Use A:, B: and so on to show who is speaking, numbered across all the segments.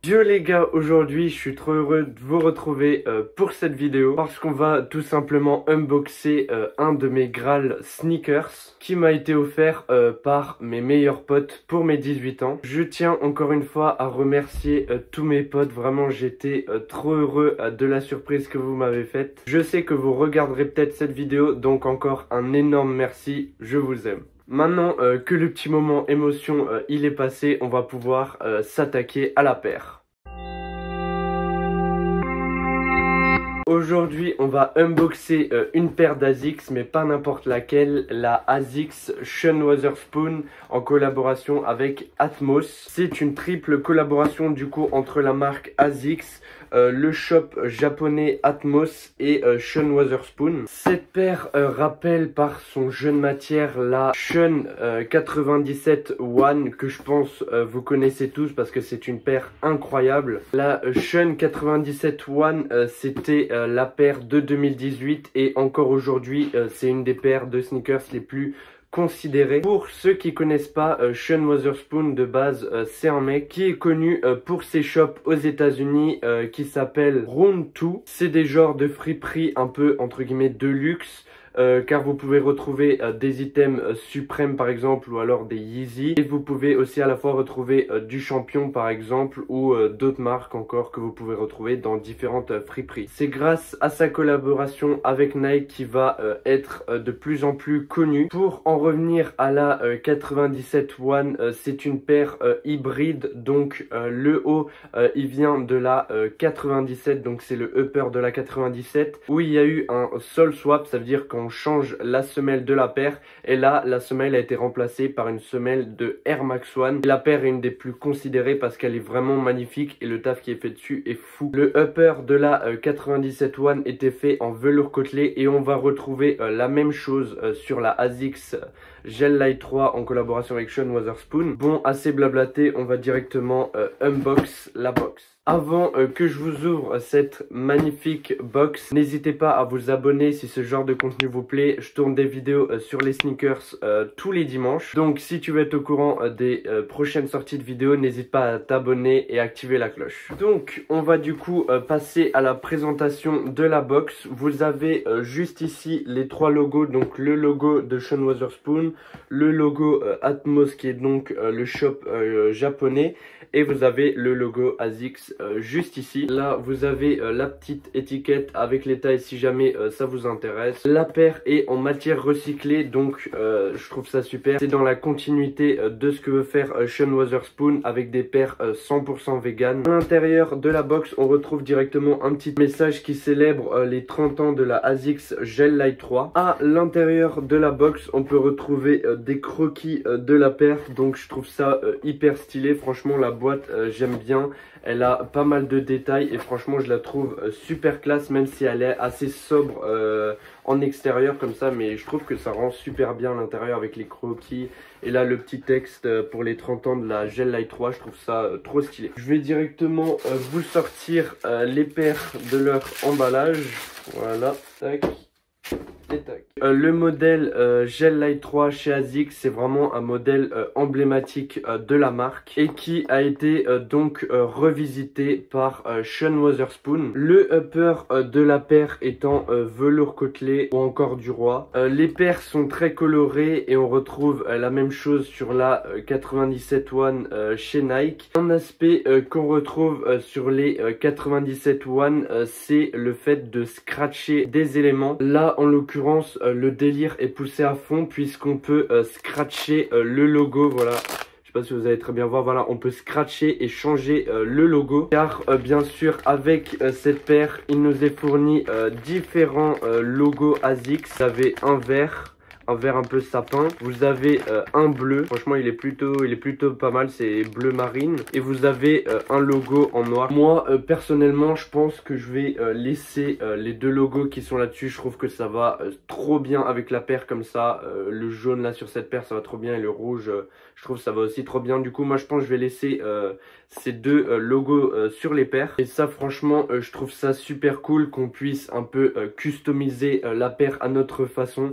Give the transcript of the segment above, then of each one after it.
A: Yo les gars, aujourd'hui je suis trop heureux de vous retrouver pour cette vidéo parce qu'on va tout simplement unboxer un de mes Graal sneakers qui m'a été offert par mes meilleurs potes pour mes 18 ans. Je tiens encore une fois à remercier tous mes potes, vraiment j'étais trop heureux de la surprise que vous m'avez faite. Je sais que vous regarderez peut-être cette vidéo, donc encore un énorme merci, je vous aime. Maintenant que le petit moment émotion il est passé, on va pouvoir s'attaquer à la paire. Aujourd'hui, on va unboxer une paire d'Asics, mais pas n'importe laquelle, la Asics Sean Wotherspoon en collaboration avec Atmos. C'est une triple collaboration du coup entre la marque Asics, le shop japonais Atmos et Sean Wotherspoon. Cette paire rappelle par son jeu de matière la Sean 97 One que je pense vous connaissez tous parce que c'est une paire incroyable. La Sean 97 One c'était la paire de 2018 et encore aujourd'hui c'est une des paires de sneakers les plus considéré. Pour ceux qui connaissent pas, Sean Wotherspoon de base c'est un mec qui est connu pour ses shops aux États-Unis qui s'appelle Round 2. C'est des genres de friperie un peu entre guillemets de luxe. Car vous pouvez retrouver des items suprêmes par exemple ou alors des Yeezy, et vous pouvez aussi à la fois retrouver du Champion par exemple ou d'autres marques encore que vous pouvez retrouver dans différentes friperies. C'est grâce à sa collaboration avec Nike qui va être de plus en plus connue. Pour en revenir à la 97 One, c'est une paire hybride, donc le haut il vient de la 97, donc c'est le upper de la 97 où il y a eu un sole swap, ça veut dire qu'on change la semelle de la paire et là la semelle a été remplacée par une semelle de Air Max One. La paire est une des plus considérées parce qu'elle est vraiment magnifique et le taf qui est fait dessus est fou. Le upper de la 97 One était fait en velours côtelé et on va retrouver la même chose sur la Asics Gel Light 3 en collaboration avec Sean Wotherspoon. Bon, assez blablaté, on va directement unbox la box. Avant que je vous ouvre cette magnifique box, n'hésitez pas à vous abonner si ce genre de contenu vous plaît. Je tourne des vidéos sur les sneakers tous les dimanches. Donc si tu veux être au courant des prochaines sorties de vidéos, n'hésite pas à t'abonner et activer la cloche. Donc on va du coup passer à la présentation de la box. Vous avez juste ici les trois logos. Donc le logo de Sean Wotherspoon, le logo Atmos qui est donc le shop japonais, et vous avez le logo Asics juste ici. Là vous avez la petite étiquette avec les tailles si jamais ça vous intéresse. La paire est en matière recyclée, donc je trouve ça super. C'est dans la continuité de ce que veut faire Sean Wotherspoon avec des paires 100% vegan. À l'intérieur de la box on retrouve directement un petit message qui célèbre les 30 ans de la Asics Gel Light 3. À l'intérieur de la box on peut retrouver des croquis de la paire, donc je trouve ça hyper stylé. Franchement la boîte j'aime bien, elle a pas mal de détails et franchement je la trouve super classe, même si elle est assez sobre en extérieur comme ça, mais je trouve que ça rend super bien à l'intérieur avec les croquis et là le petit texte pour les 30 ans de la Gel Light 3. Je trouve ça trop stylé. Je vais directement vous sortir les paires de leur emballage. Voilà, tac. Le modèle Gel Light 3 chez Asics, c'est vraiment un modèle emblématique de la marque et qui a été donc revisité par Sean Wotherspoon. Le upper de la paire étant velours côtelé ou encore du roi. Les paires sont très colorées et on retrouve la même chose sur la 97 One chez Nike. Un aspect qu'on retrouve sur les 97 One, c'est le fait de scratcher des éléments. Là en l'occurrence le délire est poussé à fond puisqu'on peut scratcher le logo. Voilà, je sais pas si vous allez très bien voir, voilà, on peut scratcher et changer le logo car bien sûr avec cette paire il nous est fourni différents logos Asics. Vous avez un vert un peu sapin, vous avez un bleu, franchement il est plutôt pas mal, c'est bleu marine, et vous avez un logo en noir. Moi personnellement je pense que je vais laisser les deux logos qui sont là-dessus. Je trouve que ça va trop bien avec la paire comme ça. Le jaune là sur cette paire ça va trop bien et le rouge je trouve ça va aussi trop bien. Du coup moi je pense que je vais laisser ces deux logos sur les paires, et ça franchement je trouve ça super cool qu'on puisse un peu customiser la paire à notre façon.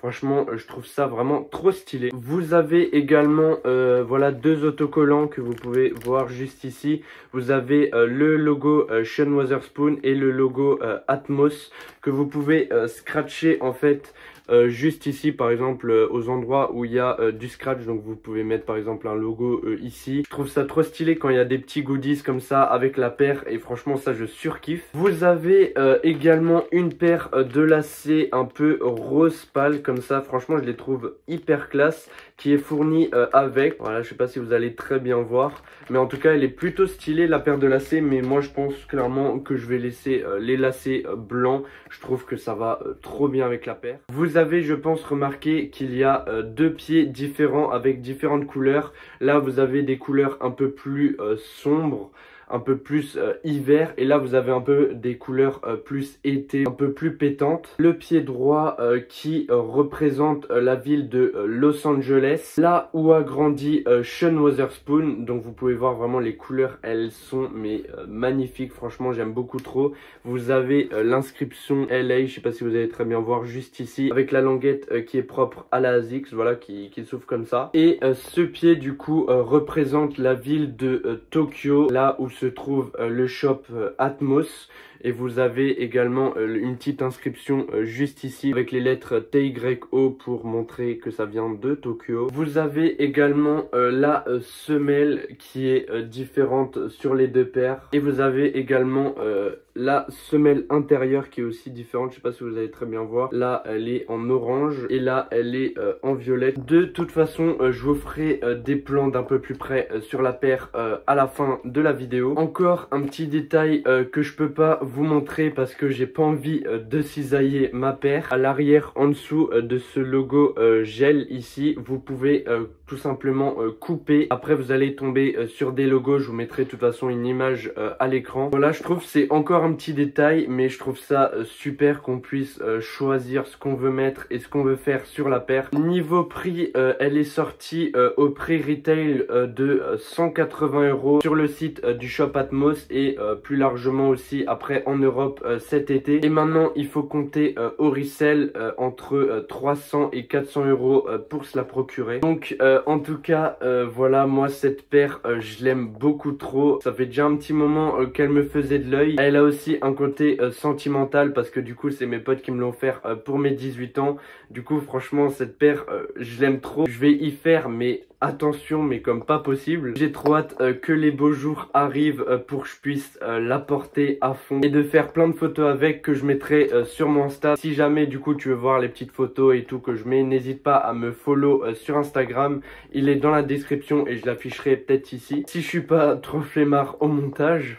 A: Franchement, je trouve ça vraiment trop stylé. Vous avez également, voilà, 2 autocollants que vous pouvez voir juste ici. Vous avez le logo Sean Wotherspoon et le logo Atmos que vous pouvez scratcher en fait. Juste ici par exemple aux endroits où il y a du scratch, donc vous pouvez mettre par exemple un logo ici. Je trouve ça trop stylé quand il y a des petits goodies comme ça avec la paire et franchement ça je surkiffe. Vous avez également une paire de lacets un peu rose pâle comme ça, franchement je les trouve hyper classe, qui est fournie avec, voilà je sais pas si vous allez très bien voir, mais en tout cas elle est plutôt stylée la paire de lacets, mais moi je pense clairement que je vais laisser les lacets blancs, je trouve que ça va trop bien avec la paire. Vous avez je pense remarqué qu'il y a 2 pieds différents avec différentes couleurs. Là vous avez des couleurs un peu plus sombres, un peu plus hiver, et là vous avez un peu des couleurs plus été, un peu plus pétantes. Le pied droit qui représente la ville de Los Angeles, là où a grandi Sean Wotherspoon. Donc vous pouvez voir vraiment les couleurs, elles sont mais magnifiques, franchement j'aime beaucoup trop. Vous avez l'inscription LA, je sais pas si vous allez très bien voir juste ici, avec la languette qui est propre à la ASICS, voilà, qui s'ouvre comme ça. Et ce pied du coup représente la ville de Tokyo, là où se trouve le shop Atmos. Et vous avez également une petite inscription juste ici avec les lettres TYO pour montrer que ça vient de Tokyo. Vous avez également la semelle qui est différente sur les 2 paires. Et vous avez également la semelle intérieure qui est aussi différente. Je sais pas si vous allez très bien voir. Là elle est en orange et là elle est en violette. De toute façon je vous ferai des plans d'un peu plus près sur la paire à la fin de la vidéo. Encore un petit détail que je peux pas vous montrer parce que j'ai pas envie de cisailler ma paire. À l'arrière en dessous de ce logo gel ici, vous pouvez tout simplement couper. Après vous allez tomber sur des logos, je vous mettrai de toute façon une image à l'écran. Voilà, je trouve c'est encore un petit détail, mais je trouve ça super qu'on puisse choisir ce qu'on veut mettre et ce qu'on veut faire sur la paire. Niveau prix, elle est sortie au prix retail de 180 € sur le site du shop Atmos et plus largement aussi après en Europe cet été. Et maintenant il faut compter au resell entre 300 et 400 € pour se la procurer. Donc en tout cas voilà, moi cette paire je l'aime beaucoup trop. Ça fait déjà un petit moment qu'elle me faisait de l'œil. Elle a aussi un côté sentimental parce que du coup c'est mes potes qui me l'ont offert pour mes 18 ans. Du coup franchement cette paire je l'aime trop. Je vais y faire mais attention, mais comme pas possible. J'ai trop hâte que les beaux jours arrivent pour que je puisse la porter à fond et de faire plein de photos avec que je mettrai sur mon Insta. Si jamais du coup tu veux voir les petites photos et tout que je mets, n'hésite pas à me follow sur Instagram. Il est dans la description et je l'afficherai peut-être ici si je suis pas trop flemmard au montage.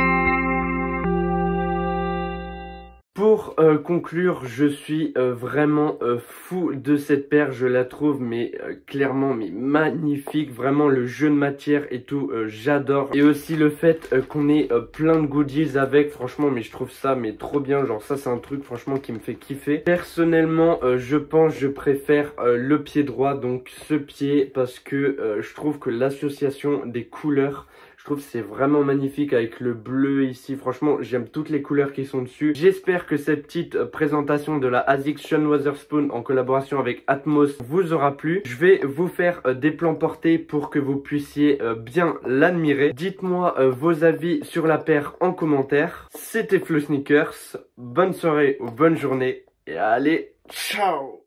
A: Pour conclure, je suis vraiment fou de cette paire, je la trouve mais clairement mais magnifique, vraiment le jeu de matière et tout, j'adore. Et aussi le fait qu'on ait plein de goodies avec, franchement mais je trouve ça mais trop bien, genre ça c'est un truc franchement qui me fait kiffer. Personnellement je pense je préfère le pied droit, donc ce pied, parce que je trouve que l'association des couleurs, je trouve que c'est vraiment magnifique avec le bleu ici. Franchement, j'aime toutes les couleurs qui sont dessus. J'espère que cette petite présentation de la ASICS Sean Wotherspoon en collaboration avec Atmos vous aura plu. Je vais vous faire des plans portés pour que vous puissiez bien l'admirer. Dites-moi vos avis sur la paire en commentaire. C'était Flo Sneakers. Bonne soirée ou bonne journée. Et allez, ciao!